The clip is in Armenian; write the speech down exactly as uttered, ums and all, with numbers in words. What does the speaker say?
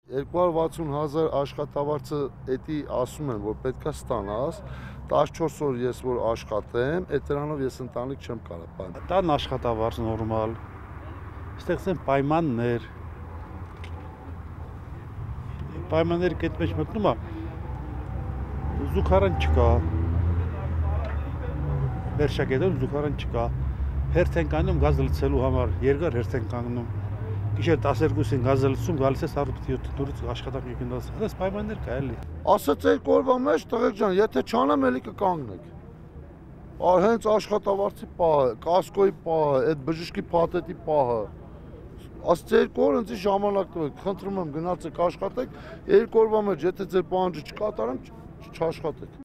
երկու հարյուր վաթսուն հազար աշխատավարձը էդի ասում են, որ պետքա ստանաս, տասնչորս օր ես որ աշխատեմ, այդ դրանով ես ընտանիք չեմ կարող պայման։ Տան աշխատավարձ նորմալ, ստեղծեն պայմաններ, պայմանների կետ մեջ մտնում է, զուգարան չկա, վերջակետում զուգարան չկա, հերթ են կանգնում գազ լցելու համար, երկար հերթ են կանգնում, գիշեր տասներկուսին գազ լցում, գալիս ես առավոտ յոթից աշխատանք եկնած, այս պայմաններ կա էլի։ Ասած երկու օրվա մեջ տղեկ ջան, եթե չանեմ էլի կկանգնեք։ Ար հենց աշխատավարձի պահը, կասկոյի պահը, այդ բժշկի փաթեթի պահը։ Ասած երկու օր ինձ ժամանակ տվեք, խնդրում եմ գնացեք աշխատեք, երկու օրվա մեջ եթե ձեր պահանջը չկատարեմ, չաշխատեք։